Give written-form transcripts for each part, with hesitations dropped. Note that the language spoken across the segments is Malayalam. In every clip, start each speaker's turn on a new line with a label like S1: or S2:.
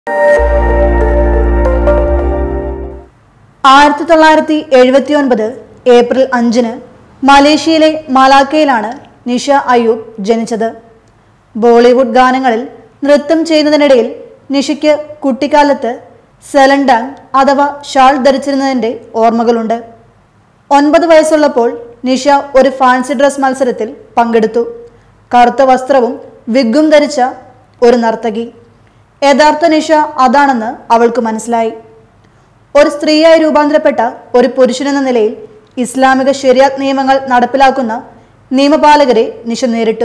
S1: 1979 ഏപ്രിൽ 5-ന് മലേഷ്യയിലെ മലാക്കയിലാണ് നിഷ അയ്യൂബ് ജനിച്ചത്. ബോളിവുഡ് ഗാനങ്ങളിൽ നൃത്തം ചെയ്യുന്നതിനിടയിൽ നിഷയ്ക്ക് കുട്ടിക്കാലത്ത് സെലൻഡാങ് അഥവാ ഷാൾ ധരിച്ചിരുന്നതിൻ്റെ ഓർമ്മകളുണ്ട്. 9 വയസ്സുള്ളപ്പോൾ നിഷ ഒരു ഫാൻസി ഡ്രസ് മത്സരത്തിൽ പങ്കെടുത്തു. കറുത്ത വസ്ത്രവും വിഗും ധരിച്ച ഒരു നർത്തകി. യഥാർത്ഥ നിഷ അതാണെന്ന് അവൾക്ക് മനസ്സിലായി. ഒരു സ്ത്രീയായി രൂപാന്തരപ്പെട്ട ഒരു പുരുഷനെന്ന നിലയിൽ ഇസ്ലാമിക ശരിയത്ത് നിയമങ്ങൾ നടപ്പിലാക്കുന്ന നിയമപാലകരെ നിഷ നേരിട്ടു.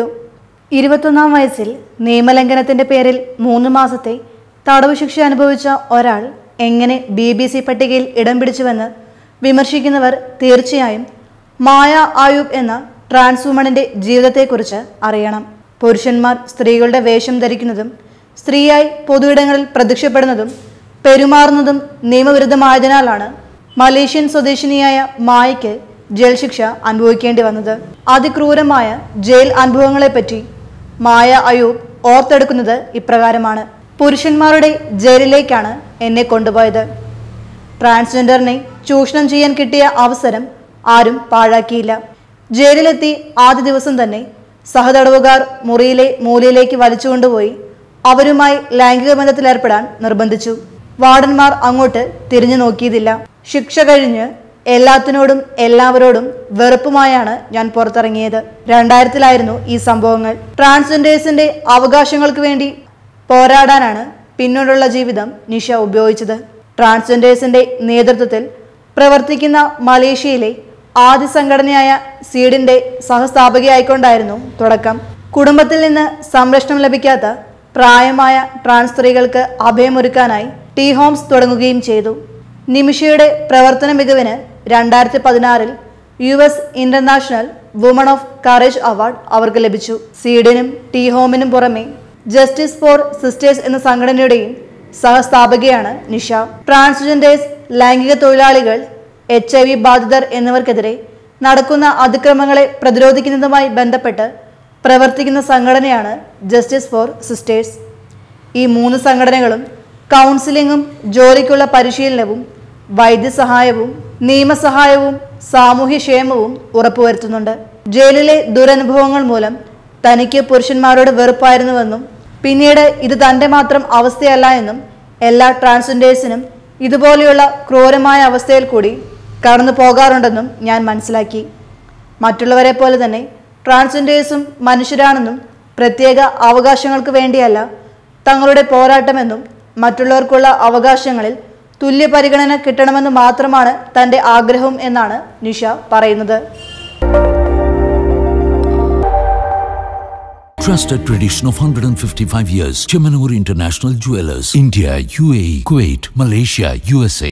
S1: 21-ാം വയസ്സിൽ നിയമലംഘനത്തിൻ്റെ പേരിൽ 3 മാസത്തെ തടവ് ശിക്ഷ അനുഭവിച്ച ഒരാൾ എങ്ങനെ BBC പട്ടികയിൽ ഇടം പിടിച്ചുവെന്ന് വിമർശിക്കുന്നവർ തീർച്ചയായും മായ അയ്യൂബ് എന്ന ട്രാൻസ് വുമണിൻ്റെ ജീവിതത്തെക്കുറിച്ച് അറിയണം. പുരുഷന്മാർ സ്ത്രീകളുടെ വേഷം ധരിക്കുന്നതും സ്ത്രീയായി പൊതുയിടങ്ങളിൽ പ്രത്യക്ഷപ്പെടുന്നതും പെരുമാറുന്നതും നിയമവിരുദ്ധമായതിനാലാണ് മലേഷ്യൻ സ്വദേശിനിയായ മായയ്ക്ക് ജയിൽ ശിക്ഷ അനുഭവിക്കേണ്ടി വന്നത്. അതിക്രൂരമായ ജയിൽ അനുഭവങ്ങളെപ്പറ്റി മായ അയ്യൂബ് ഓർത്തെടുക്കുന്നത് ഇപ്രകാരമാണ്: പുരുഷന്മാരുടെ ജയിലിലേക്കാണ് എന്നെ കൊണ്ടുപോയത്. ട്രാൻസ്ജെൻഡറിനെ ചൂഷണം ചെയ്യാൻ കിട്ടിയ അവസരം ആരും പാഴാക്കിയില്ല. ജയിലിലെത്തി ആദ്യ ദിവസം തന്നെ സഹതടവുകാർ മുറിയിലെ മൂലയിലേക്ക് വലിച്ചുകൊണ്ടുപോയി അവരുമായി ലൈംഗിക ബന്ധത്തിലേർപ്പെടാൻ നിർബന്ധിച്ചു. വാർഡന്മാർ അങ്ങോട്ട് തിരിഞ്ഞു നോക്കിയതില്ല. ശിക്ഷ കഴിഞ്ഞ് എല്ലാത്തിനോടും എല്ലാവരോടും വെറുപ്പുമായാണ് ഞാൻ പുറത്തിറങ്ങിയത്. 2000-ലായിരുന്നു ഈ സംഭവങ്ങൾ. ട്രാൻസ്ജെൻഡേഴ്സിന്റെ അവകാശങ്ങൾക്ക് വേണ്ടി പോരാടാനാണ് പിന്നീടുള്ള ജീവിതം നിഷ ഉപയോഗിച്ചത്. ട്രാൻസ്ജെൻഡേഴ്സിന്റെ നേതൃത്വത്തിൽ പ്രവർത്തിക്കുന്ന മലേഷ്യയിലെ ആദ്യ സംഘടനയായ സീഡിന്റെ സഹസ്ഥാപകയായിക്കൊണ്ടായിരുന്നു തുടക്കം. കുടുംബത്തിൽ നിന്ന് സംരക്ഷണം ലഭിക്കാത്ത പ്രായമായ ട്രാൻസ് സ്ത്രീകൾക്ക് അഭയമൊരുക്കാനായി ടീ ഹോംസ് തുടങ്ങുകയും ചെയ്തു. നിമിഷയുടെ പ്രവർത്തന മികവിന് 2016-ൽ US international woman of courage award അവർക്ക് ലഭിച്ചു. സീഡിനും ടീ ഹോമിനും പുറമെ ജസ്റ്റിസ് ഫോർ സിസ്റ്റേഴ്സ് എന്ന സംഘടനയുടെയും സഹസ്ഥാപകയാണ് നിഷ. ട്രാൻസ്ജെൻഡേഴ്സ്, ലൈംഗിക തൊഴിലാളികൾ, HIV ബാധിതർ എന്നിവർക്കെതിരെ നടക്കുന്ന അതിക്രമങ്ങളെ പ്രതിരോധിക്കുന്നതുമായി ബന്ധപ്പെട്ട് പ്രവർത്തിക്കുന്ന സംഘടനയാണ് ജസ്റ്റിസ് ഫോർ സിസ്റ്റേഴ്സ്. ഈ 3 സംഘടനകളും കൗൺസിലിങ്ങും ജോലിക്കുള്ള പരിശീലനവും വൈദ്യസഹായവും നിയമസഹായവും സാമൂഹ്യക്ഷേമവും ഉറപ്പുവരുത്തുന്നുണ്ട്. ജയിലിലെ ദുരനുഭവങ്ങൾ മൂലം തനിക്ക് പുരുഷന്മാരോട് വെറുപ്പായിരുന്നുവെന്നും പിന്നീട് ഇത് തൻ്റെ മാത്രം അവസ്ഥയല്ല എന്നും എല്ലാ ട്രാൻസ്ജെൻഡേഴ്സിനും ഇതുപോലെയുള്ള ക്രൂരമായ അവസ്ഥയിൽ കൂടി കടന്നു പോകാറുണ്ടെന്നും ഞാൻ മനസ്സിലാക്കി. മറ്റുള്ളവരെ പോലെ തന്നെ ട്രാൻസ്ജെൻഡേഴ്സും മനുഷ്യരാണെന്നും പ്രത്യേക അവകാശങ്ങൾക്ക് വേണ്ടിയല്ല തങ്ങളുടെ പോരാട്ടമെന്നും മറ്റുള്ളവർക്കുള്ള അവകാശങ്ങളിൽ തുല്യ പരിഗണന കിട്ടണമെന്ന് മാത്രമാണ് തൻ്റെ ആഗ്രഹം എന്നാണ് നിഷ പറയുന്നത്.
S2: Trusted tradition of 155 years. Chemanur International Jewelers. India, UAE, Kuwait, Malaysia, USA.